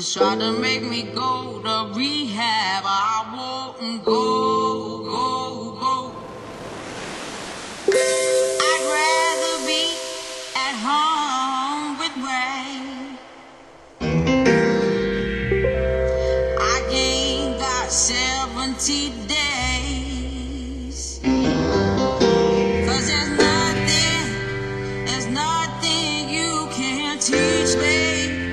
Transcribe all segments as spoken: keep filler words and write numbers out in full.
Try to make me go to rehab. I won't go, go, go. I'd rather be at home with Ray. I ain't got seventy days. Cause there's nothing, there's nothing you can teach me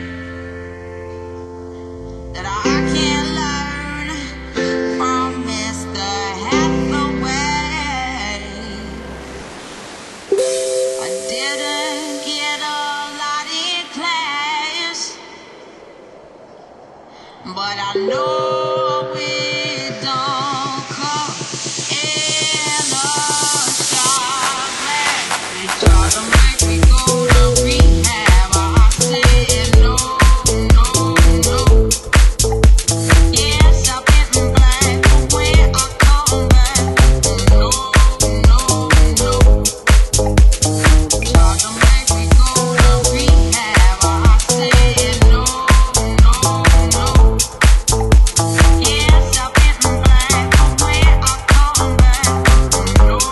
that I can't learn from Mister Hathaway. I didn't get a lot in class, but I know it don't come in a shot glass. They try to make me go to rehab. I said no, no, no. Yes, I've been black, but when I come back, no, no, no. Try to make me go to rehab. I said no, no, no. Yes, I've been black, but when I come back, no, no, no.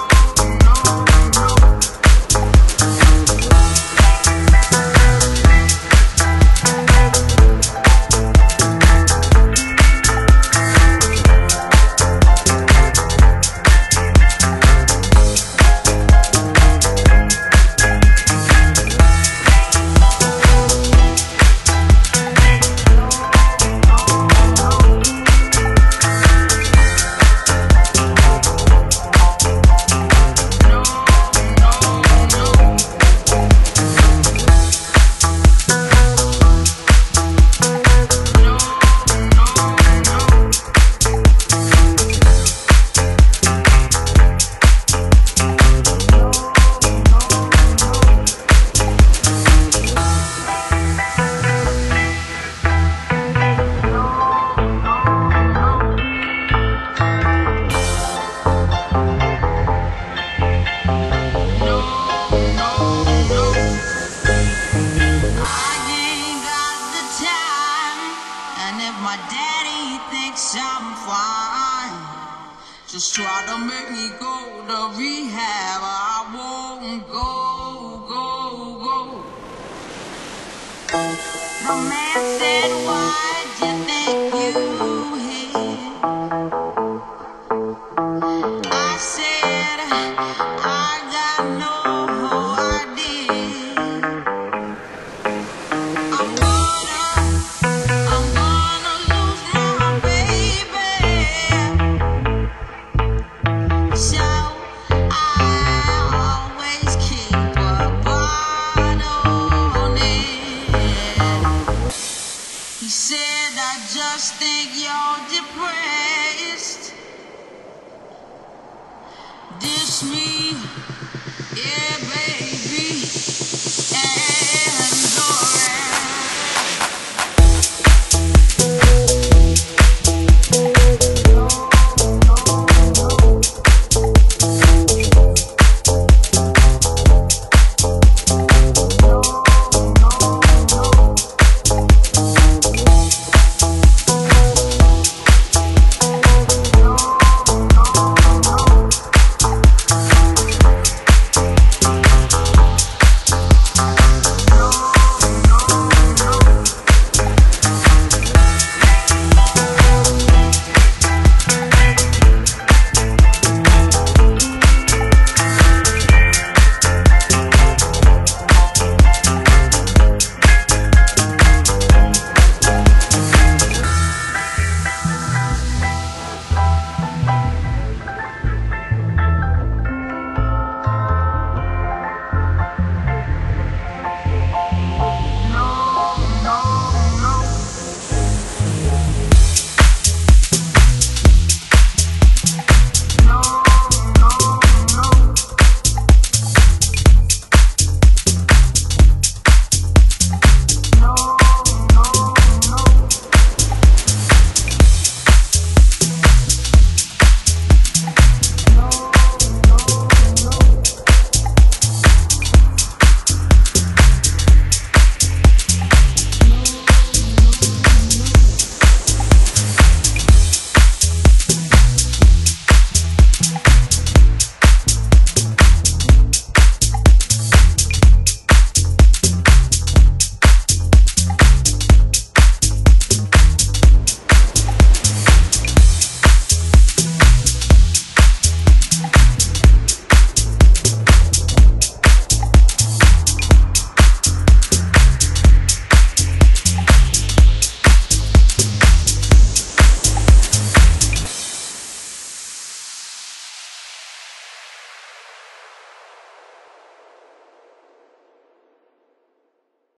My daddy thinks I'm fine. Just try to make me go to rehab. I won't go, go, go. The man said, why'd you think you hid? I said, I got no idea. I'm gonna I'm gonna lose my baby, so I always keep a bottle on it. He said, I just think you're depressed. Dish me, yeah, baby.